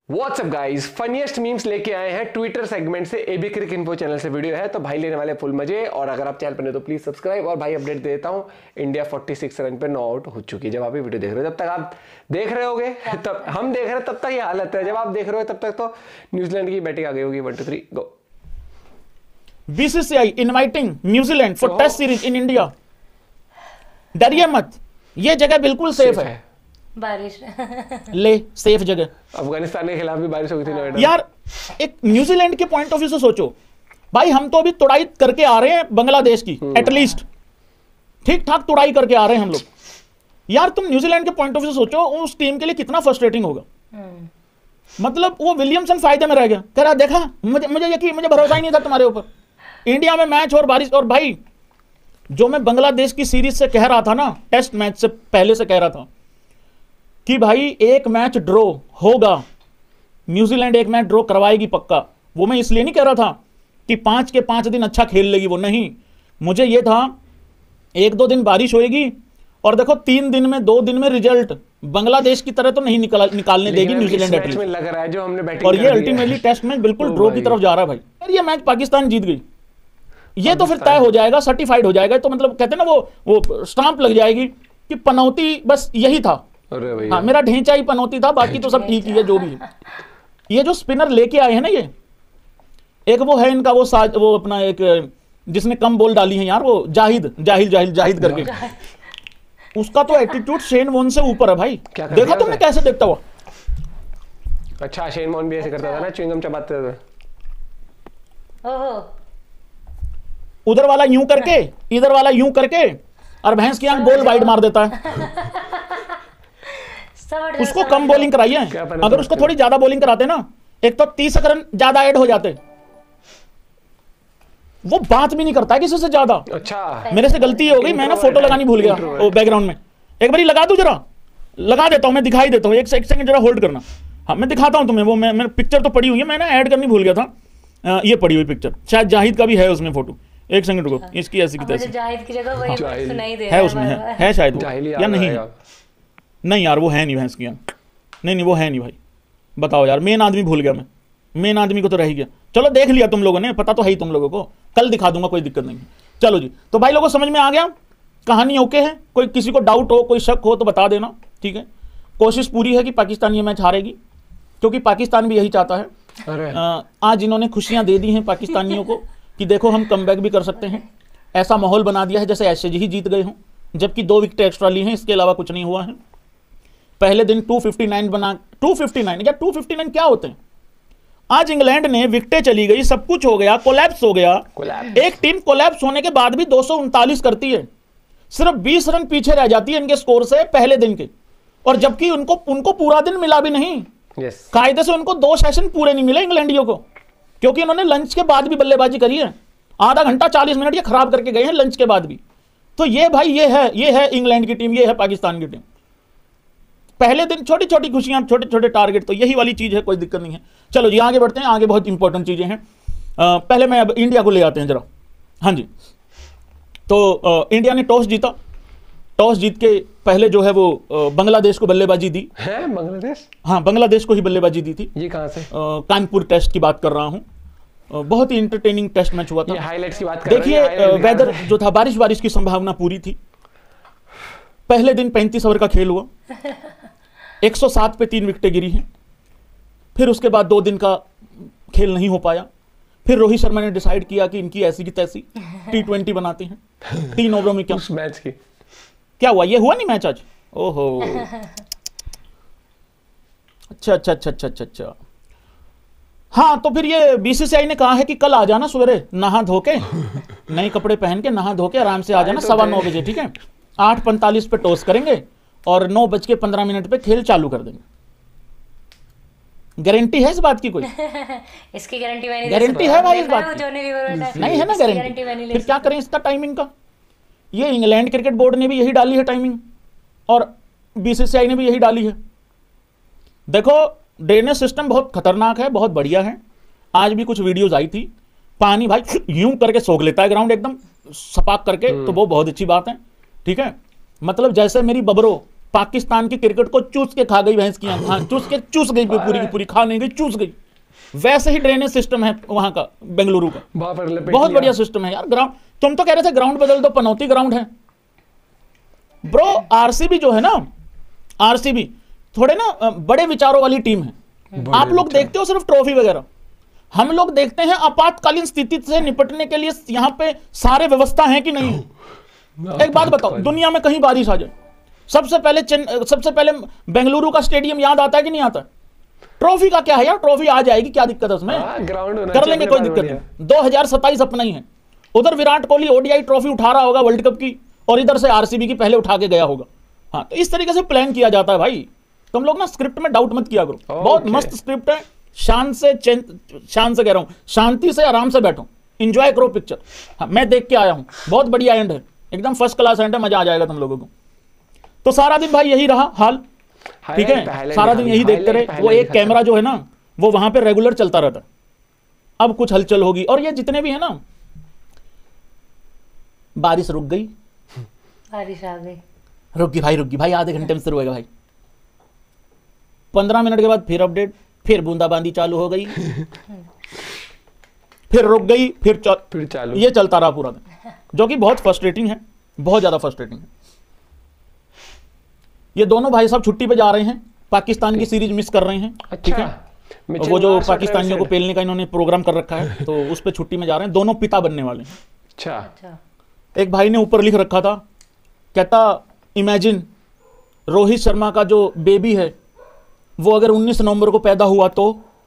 WhatsApp guys, funniest memes लेके आए हैं ट्विटर सेगमेंट से। एबी क्रिक इन्फो चैनल से वीडियो है, तो भाई लेने वाले फुल मजे। और अगर आप चैनल पर नहीं तो प्लीज सब्सक्राइब। और भाई अपडेट देता हूं, इंडिया 46 रन पे नॉट आउट हो चुकी है। जब आप ये वीडियो देख रहे हो, जब तक आप देख रहे होगे, तब हम देख रहे हैं, तब तक ये हालत है। जब आप देख रहे हो तब तक तो न्यूजीलैंड की बैटिंग आ गई होगी। 1 2 3 go. BCCI inviting New Zealand for test series in India. डरिए मत, ये जगह बिल्कुल सेफ है। बारिश ले सेफ जगह। अफगानिस्तान के खिलाफ भी बारिश हो गई थी नोएडा। यार एक न्यूजीलैंड के पॉइंट ऑफ व्यू से सोचो भाई, हम तो अभी तुड़ाई करके आ रहे हैं बांग्लादेश की, एटलीस्ट ठीक ठाक तुड़ाई करके आ रहे हैं हम लोग। यार तुम न्यूजीलैंड के पॉइंट ऑफ व्यू से सोचो, उस टीम के लिए कितना फ्रस्ट्रेटिंग होगा। मतलब वो विलियमसन फायदे में रह गया, कह रहा देखा मुझे यकीन, मुझे भरोसा ही नहीं था तुम्हारे ऊपर। इंडिया में मैच और बारिश। और भाई जो मैं बांग्लादेश की सीरीज से कह रहा था ना, टेस्ट मैच से पहले से कह रहा था कि भाई एक मैच ड्रॉ होगा, न्यूजीलैंड एक मैच ड्रॉ करवाएगी पक्का। वो मैं इसलिए नहीं कह रहा था कि 5 के 5 दिन अच्छा खेल लेगी वो, नहीं। मुझे ये था 1-2 दिन बारिश होएगी और देखो 3 दिन में 2 दिन में रिजल्ट बांग्लादेश की तरह तो नहीं निकालने देगी न्यूजीलैंड एटलीस्ट में लग रहा है जो हमने बैटिंग। और ये अल्टीमेटली टेस्ट मैच बिल्कुल ड्रॉ की तरफ जा रहा है भाई। यार ये मैच पाकिस्तान जीत गई, ये तो फिर तय हो जाएगा, सर्टिफाइड हो जाएगा। तो मतलब कहते हैं ना वो स्टांप लग जाएगी कि पनौती बस यही था। हाँ, मेरा ढेंचा ही पनौती था, बाकी तो सब ठीक ही है जो भी है। ये जो स्पिनर लेके आए हैं ना, ये एक वो है इनका वो अपना एक जिसने कम बॉल डाली है यार, वो जाहिद करके, उसका तो एटीट्यूड शेन वॉन से ऊपर है भाई। देखा तुमने कैसे देखता हुआ? अच्छा, शेन वॉन भी ऐसे करता था ना, च्युइंगम चबाते थे। उधर वाला यूं करके, इधर वाला यूं करके, और भैंस की आंख बॉल वाइड मार देता है। उसको कम बॉलिंग कराइए, अगर उसको थोड़ी ज्यादा बॉलिंग कराते ना, एक तो 30 रन ज्यादा ऐड हो जाते। वो बात भी नहीं करता है किसी से ज्यादा। अच्छा, मेरे से गलती हो गई, मैं ना फोटो लगानी भूल गया वो बैकग्राउंड में। एक बारी लगा दूं, जरा लगा देता हूं, मैं दिखाई देता हूं। एक सेकंड जरा होल्ड करना। हाँ, मैं दिखाता हूं तुम्हें। वो मैं पिक्चर तो पड़ी हुई है, मैं ना ऐड करनी भूल गया था। ये पड़ी हुई पिक्चर शायद जाहिद का भी है उसमें फोटो। एक सेकंड रुको, इसकी ऐसी की तैसी जाहिद की जगह वही सुनाई दे है उसमें, है शायद या नहीं? नहीं यार, वो है नहीं भैंस की आंख। नहीं वो है नहीं भाई। बताओ यार, मेन आदमी भूल गया मैं। मेन आदमी को तो रह ही गया। चलो देख लिया तुम लोगों ने, पता तो है ही तुम लोगों को। कल दिखा दूंगा, कोई दिक्कत नहीं। चलो जी, तो भाई लोगों समझ में आ गया, कहानी ओके है। कोई किसी को डाउट हो, कोई शक हो तो बता देना, ठीक है। कोशिश पूरी है कि पाकिस्तान ये मैच हारेगी, क्योंकि पाकिस्तान भी यही चाहता है। आज इन्होंने खुशियां दे दी हैं पाकिस्तानियों को कि देखो हम कमबैक भी कर सकते हैं। ऐसा माहौल बना दिया है जैसे एशेज ही जीत गए हों, जबकि 2 विकेट एक्स्ट्रा ली हैं, इसके अलावा कुछ नहीं हुआ है। पहले दिन 259 बना, 259 या 259 क्या होते हैं? आज इंग्लैंड ने विकेटें चली गई, सब कुछ हो गया, कोलैप्स हो गया। एक टीम कोलैप्स होने के बाद भी 239 करती है, सिर्फ 20 रन पीछे रह जाती है इनके स्कोर से पहले दिन के। और जबकि उनको पूरा दिन मिला भी नहीं। कायदे से उनको 2 सेशन पूरे नहीं मिले इंग्लैंडियों को, क्योंकि उन्होंने लंच के बाद भी बल्लेबाजी करी है। आधा घंटा 40 मिनट ये खराब करके गए हैं लंच के बाद भी। तो ये भाई ये है इंग्लैंड की टीम, ये है पाकिस्तान की टीम। पहले दिन छोटी छोटी खुशियां, छोटे छोटे टारगेट, तो यही वाली चीज है, कोई दिक्कत नहीं है। चलो जी आगे बढ़ते हैं, आगे बहुत इंपॉर्टेंट चीजें हैं। पहले मैं अब इंडिया को ले आते हैं जरा। हाँ जी, तो इंडिया ने टॉस जीता। टॉस जीत के पहले जो है वो बांग्लादेश को बल्लेबाजी दी है। बांग्लादेश? हाँ, बांग्लादेश को ही बल्लेबाजी दी थी। ये कहां से? कानपुर टेस्ट की बात कर रहा हूं। बहुत ही इंटरटेनिंग टेस्ट मैच हुआ था। हाइलाइट्स की बात कर देखिए, वेदर जो था, बारिश की संभावना पूरी थी। पहले दिन 35 ओवर का खेल हुआ, 107 पे 3 विकेटें गिरी हैं। फिर उसके बाद 2 दिन का खेल नहीं हो पाया। फिर रोहित शर्मा ने डिसाइड किया कि इनकी ऐसी की तैसी T20 बनाते हैं 3 ओवरों में। क्या उस मैच की क्या हुआ? ये हुआ नहीं मैच आज? ओहो, अच्छा। हाँ, तो फिर ये बीसीसीआई ने कहा है कि कल आ जाना सवेरे, नहा धो के, नए कपड़े पहन के, नहा धो के आराम से आ जाना 9:15 बजे, ठीक है। 8:45 पे टॉस करेंगे और 9:15 पे खेल चालू कर देंगे। गारंटी है इस बात की कोई? इसकी गारंटी मैंने गारंटी है भाई इस बात की? नहीं है ना गारंटी। फिर क्या करें इसका टाइमिंग का? ये इंग्लैंड क्रिकेट बोर्ड ने भी यही डाली है टाइमिंग, और बीसीसीआई ने भी यही डाली है। देखो, ड्रेनेज सिस्टम बहुत खतरनाक है, बहुत बढ़िया है। आज भी कुछ वीडियोस आई थी, पानी भाई यूं करके सोख लेता है ग्राउंड एकदम सपाक करके, तो वो बहुत अच्छी बात है, ठीक है। मतलब जैसे मेरी बबरो पाकिस्तान की क्रिकेट को चूस के खा गई भैंस की आंख। हाँ, चूस गई पूरी की पूरी, खा नहीं गई, चूस गई। वैसे ही ड्रेनेज सिस्टम है वहां का, बेंगलुरु का बहुत बढ़िया सिस्टम है यार। ग्राउंड, तुम तो कह रहे थे ग्राउंड बदल दो, पनौती ग्राउंड है ब्रो। आरसीबी जो है ना, आरसीबी थोड़े ना बड़े विचारों वाली टीम है। आप लोग देखते हो सिर्फ ट्रॉफी वगैरह, हम लोग देखते हैं आपातकालीन स्थिति से निपटने के लिए यहाँ पे सारे व्यवस्था है कि नहीं है। एक बात बताओ, दुनिया में कहीं बारिश आ जाए, सबसे पहले बेंगलुरु का स्टेडियम याद आता है कि नहीं आता? ट्रॉफी का क्या है यार, ट्रॉफी आ जाएगी, क्या दिक्कत है उसमें, ग्राउंड कर लेंगे, कोई दिक्कत नहीं। 2027 अपना ही है। उधर विराट कोहली ओडीआई ट्रॉफी उठा रहा होगा वर्ल्ड कप की, और इधर से आरसीबी की पहले उठा के गया होगा। हाँ, तो इस तरीके से प्लान किया जाता है भाई। तुम लोग ना स्क्रिप्ट में डाउट मत किया करो, बहुत मस्त स्क्रिप्ट है। शान से कह रहा हूं, शांति से आराम से बैठो, एंजॉय करो पिक्चर। हाँ, मैं देख के आया हूं, बहुत बढ़िया एंड है, एकदम फर्स्ट क्लास एंड है, मजा आ जाएगा तुम लोगों को। तो सारा दिन भाई यही रहा हाल, ठीक है, सारा दिन यही देखते रहे। वो एक कैमरा जो है ना, वो वहां पे रेगुलर चलता रहता है। अब कुछ हलचल होगी, और ये जितने भी है ना, बारिश रुक गई, बारिश आ गई, रुक गई भाई, आधे घंटे में शुरू होगा भाई। 15 मिनट के बाद फिर अपडेट, फिर बूंदाबांदी चालू हो गई, फिर रुक गई, फिर चालू। ये चलता रहा पूरा दिन, जो कि बहुत फ्रस्ट्रेटिंग है, बहुत ज्यादा फ्रस्ट्रेटिंग है। ये दोनों भाई साहब छुट्टी पे जा रहे हैं, पाकिस्तान की सीरीज मिस कर रहे हैं, ठीक है। वो जो पाकिस्तानियों को पेलने का इन्होंने प्रोग्राम कर रखा है, तो उस पर छुट्टी में जा रहे हैं। दोनों पिता बनने वाले हैं। अच्छा, एक भाई ने ऊपर लिख रखा था, कहता इमेजिन रोहित शर्मा का जो बेबी है वो अगर 19 नवंबर को पैदा हुआ तो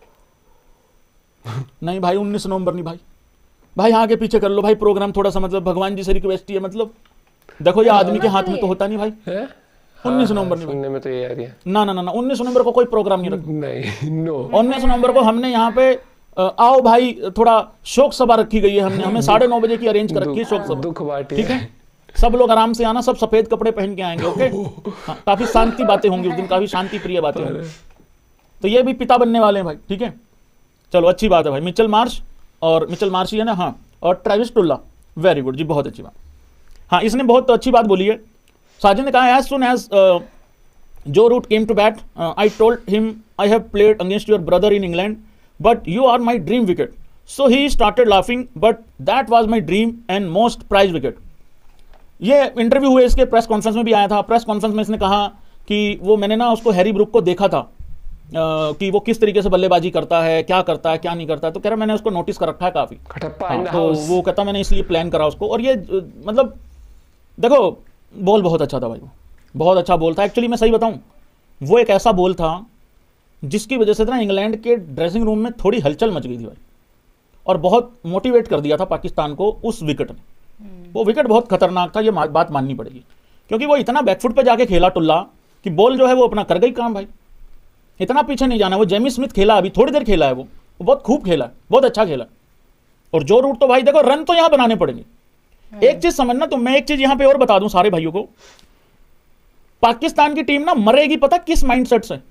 नहीं भाई, 19 नवंबर नहीं भाई आगे पीछे कर लो भाई प्रोग्राम थोड़ा सा, मतलब भगवान जी से रिक्वेस्ट ही है, मतलब देखो ये आदमी के हाथ में तो होता नहीं भाई। 19 नवंबर नहीं, सुनने में तो ये आ रही है। ना 19 नवंबर को कोई प्रोग्राम नहीं रखा, नहीं, नो। 19 नवंबर को हमने यहाँ पे आओ भाई थोड़ा शोक सभा रखी गई है, हमें 9:30 बजे की अरेंज कर रखी है शोक सभा, दुख बांटी, ठीक है। सब लोग आराम से आना, सब सफेद कपड़े पहन के आएंगे, ओके। हाँ, काफी शांति बातें होंगी उस दिन, काफी शांति प्रिय बातें होंगी। तो ये भी पिता बनने वाले हैं भाई, ठीक है। चलो अच्छी बात है भाई। मिचेल मार्श ही है ना, हाँ, और ट्रेविस टुल्ला, वेरी गुड जी, बहुत अच्छी बात। हाँ, इसने बहुत अच्छी बात बोली है। साजिद ने कहा, as soon as Joe Root came to bat I told him I have played against your brother in England but you are my dream wicket, so he started laughing but that was my dream and most prize wicket. ये interview हुए, इसके press conference में भी आया था। Press conference में इसने कहा कि वो मैंने ना उसको हैरी ब्रूक को देखा था कि वो किस तरीके से बल्लेबाजी करता है, क्या करता है, क्या नहीं करता है। तो कह रहा मैंने उसको नोटिस कर रखा है काफी। तो वो कहता मैंने इसलिए प्लान करा उसको। और ये मतलब देखो बॉल बहुत अच्छा था भाई, वो बहुत अच्छा बॉल था। एक्चुअली मैं सही बताऊं, वो एक ऐसा बॉल था जिसकी वजह से ना इंग्लैंड के ड्रेसिंग रूम में थोड़ी हलचल मच गई थी भाई, और बहुत मोटिवेट कर दिया था पाकिस्तान को उस विकेट ने। वो विकेट बहुत खतरनाक था, ये बात माननी पड़ेगी, क्योंकि वो इतना बैकफुट पे जाके खेला टुल्ला कि बॉल जो है वो अपना कर गई काम भाई। इतना पीछे नहीं जाना। वो जेमी स्मिथ खेला, अभी थोड़ी देर खेला है, वो बहुत खूब खेला, बहुत अच्छा खेला। और जो रूट तो भाई देखो, रन तो यहां बनाने पड़ेंगे। एक चीज समझना, तो मैं एक चीज यहां पे और बता दूं सारे भाइयों को, पाकिस्तान की टीम ना मरेगी पता किस माइंडसेट से?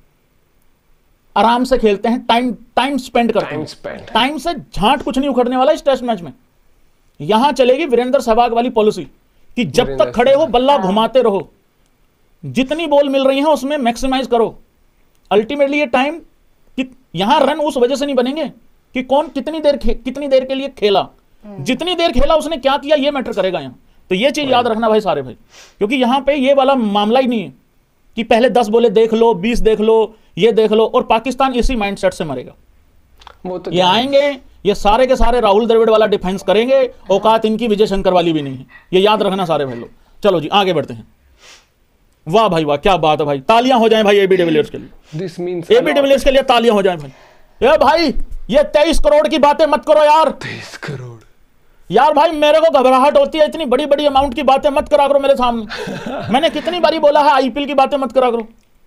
आराम से खेलते हैं, टाइम स्पेंड करते हैं, टाइम से झांट कुछ नहीं उखड़ने वाला इस टेस्ट मैच में। यहां चलेगी वीरेंद्र सहवाग वाली पॉलिसी कि जब तक खड़े हो बल्ला घुमाते रहो, जितनी बॉल मिल रही है उसमें मैक्सिमाइज करो। अल्टीमेटली ये टाइम, यहां रन उस वजह से नहीं बनेंगे कि कौन कितनी देर के लिए खेला, जितनी देर खेला उसने क्या किया, ये मैटर करेगा यहां। तो ये चीज याद रखना भाई सारे भाई, क्योंकि यहां पे ये वाला मामला ही नहीं है कि पहले 10 बॉलें देख लो, 20 देख लो, ये देख लो। और पाकिस्तान इसी माइंडसेट से मरेगा। वो तो ये आएंगे, ये सारे के सारे राहुल द्रविड़ वाला डिफेंस करेंगे, औकात इनकी विजय शंकर वाली भी नहीं है, ये याद रखना सारे भाई लोग। चलो जी आगे बढ़ते हैं। वाह भाई वाह, क्या बात है भाई, तालियां हो जाएं भाई एबी डिविलियर्स के लिए। एबी डिविलियर्स के लिए तालियां हो जाएं भाई। ये भाई ये 23 करोड़ की बातें मत करो यार। 23 करोड़ यार भाई, मेरे को घबराहट होती है, इतनी बड़ी बड़ी अमाउंट की बातें मत करा करो मेरे सामने। मैंने कितनी बारी बोला है आईपीएल की बातें मत करा करो,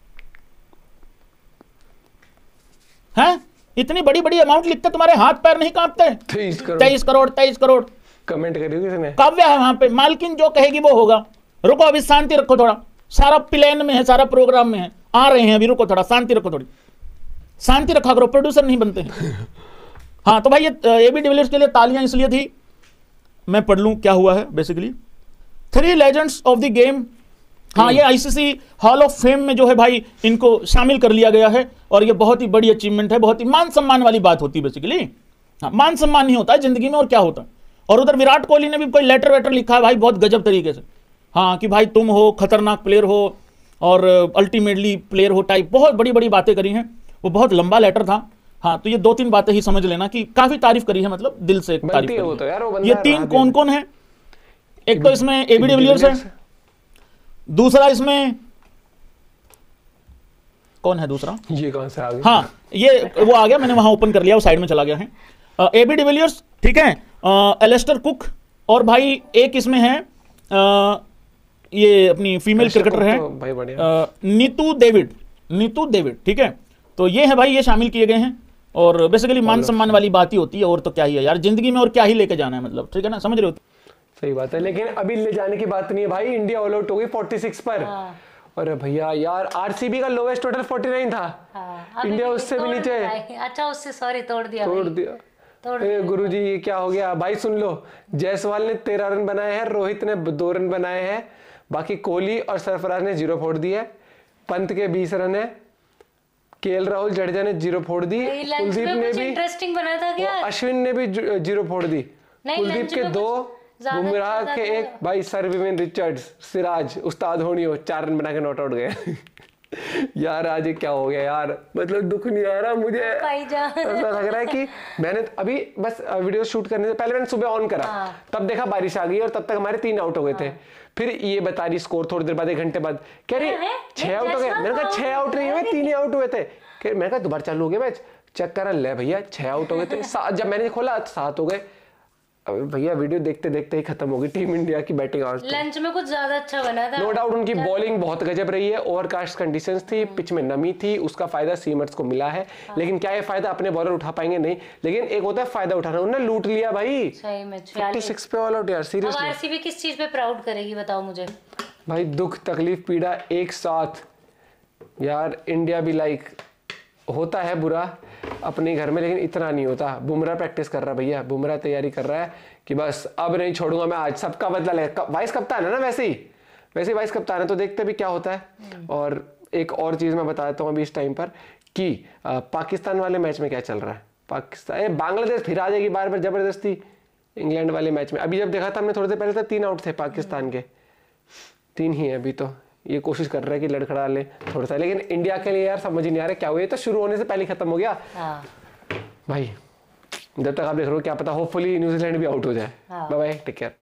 हैं? इतनी बड़ी बड़ी अमाउंट लिखते तुम्हारे हाथ पैर नहीं कांपते? 23 करोड़ कमेंट करी किसने? काव्य है वहां पे, मालकिन जो कहेगी वो होगा। रुको अभी शांति रखो थोड़ा, सारा प्लान में है, सारा प्रोग्राम में है, आ रहे हैं अभी, रुको थोड़ा शांति रखो, थोड़ी शांति रखा करो, प्रोड्यूसर नहीं बनते हैं। हाँ तो भाई ये एबी डिविलियर्स के लिए तालियां इसलिए थी, मैं पढ़ लूं क्या हुआ है basically. 3 legends of the game हाँ, ये आईसीसी हॉल ऑफ फेम में जो है भाई इनको शामिल कर लिया गया है, और ये बहुत ही बड़ी अचीवमेंट है, बहुत ही मान सम्मान वाली बात होती है बेसिकली। हाँ, मान सम्मान नहीं होता है जिंदगी में, और क्या होता है। और उधर विराट कोहली ने भी कोई लेटर वेटर लिखा है भाई, बहुत गजब तरीके से। हाँ, कि भाई तुम हो खतरनाक प्लेयर हो और अल्टीमेटली प्लेयर हो टाइप, बहुत बड़ी बड़ी बातें करी हैं। वो बहुत लंबा लेटर था। हाँ, तो ये 2-3 बातें ही समझ लेना कि काफी तारीफ करी है, मतलब दिल से तारीफ करी वो है। तो यार, वो बंदा ये 3 कौन कौन है? एक तो इसमें एबी डिविलियर्स है, दूसरा इसमें कौन है दूसरा? ये कौन सा आ गया? हाँ, ये वो आ गया, मैंने वहां ओपन कर लिया, वो साइड में चला गया है। एबी डिविलियर्स, ठीक है, एलेस्टर कुक, और भाई एक इसमें है ये अपनी फीमेल क्रिकेटर है भाई बढ़िया, नीतू डेविड, ठीक है। तो ये है भाई, ये शामिल किए गए हैं, और बेसिकली मान सम्मान वाली बात ही होती है, और तो क्या ही है यार जिंदगी में, और क्या ही लेके जाना है, मतलब ठीक है ना, समझ रहे हो? सही बात है। लेकिन अभी ले जाने की बात नहीं है भाई, इंडिया ऑल आउट हो गई 46 पर। अरे भैया यार, आरसीबी का लोवेस्ट टोटल 49 था। इंडिया उससे भी नीचे। अच्छा, उससे सॉरी तोड़ दिया। गुरुजी ये क्या हो गया भाई? सुन लो, जायसवाल ने 13 रन बनाए हैं, रोहित ने 2 रन बनाए हैं, बाकी कोहली और सरफराज ने 0 फोड़ दिए, पंत के 20 रन है, केएल राहुल जडेजा ने 0 फोड़ दी, कुलदीप ने भी इंटरेस्टिंग बना था क्या? अश्विन ने भी 0 फोड़ दी, कुलदीप के 2, बुमराह के 1, भाई सरविवेन रिचर्ड्स, सिराज उस्ताद होनियो 4 रन बना के नॉट आउट गए। यार आज क्या हो गया यार, मतलब दुख नहीं आ रहा मुझे, ऐसा लग रहा है कि मैंने अभी बस वीडियो शूट करने से पहले मैंने सुबह ऑन करा, तब देखा बारिश आ गई और तब तक हमारे 3 आउट हो गए थे। फिर ये बता रही स्कोर थोड़ी देर बाद, 1 घंटे बाद कह रही 6 आउट हो गए। मैंने कहा 6 आउट नहीं हुए, 3 आउट हुए थे। मैंने कहा दोबारा चालू हो गया मैच, चेक करा, ले भैया 6 आउट हो गए थे। जब मैंने खोला 7 हो गए। भैया वीडियो देखते देखते ही खत्म होगी टीम इंडिया की बैटिंग। आज लंच में कुछ ज्यादा अच्छा बना था, नो डाउट। उनकी बॉलिंग बहुत गजब रही है, ओवरकास्ट कंडीशंस थी, पिच में नमी थी, उसका फायदा सीमर्स को मिला है। लेकिन क्या ये फायदा अपने बॉलर उठा पाएंगे? नहीं। लेकिन एक होता है फायदा उठाना, उन्होंने लूट लिया भाई। सही में 46 पे ऑल आउट यार, सीरियसली। आरसीबी किस चीज पे प्राउड करेगी बताओ मुझे? भाई दुख तकलीफ पीड़ा एक साथ यार। इंडिया भी लाइक होता है बुरा अपने घर में, लेकिन इतना नहीं होता। बुमराह प्रैक्टिस कर रहा है भैया, बुमराह तैयारी कर रहा है कि बस अब नहीं छोड़ूंगा मैं, आज सबका बदला लेगा। वाइस कप्तान है ना, वैसे ही वाइस कप्तान है, तो देखते भी क्या होता है। और एक और चीज मैं बता देता हूँ अभी इस टाइम पर कि पाकिस्तान वाले मैच में क्या चल रहा है। पाकिस्तान बांग्लादेश फिर आ जाएगी बार बार जबरदस्ती इंग्लैंड वाले मैच में। अभी जब देखा था हमने थोड़ी देर पहले, तो 3 आउट थे पाकिस्तान के, 3 ही है अभी। तो ये कोशिश कर रहा है कि लड़खड़ा ले थोड़ा सा, लेकिन इंडिया के लिए यार समझ ही नहीं आ रहा क्या हुआ। ये तो शुरू होने से पहले खत्म हो गया भाई। जब तक आप देख रहे हो क्या पता होपफुली न्यूजीलैंड भी आउट हो जाए। Bye bye, take care.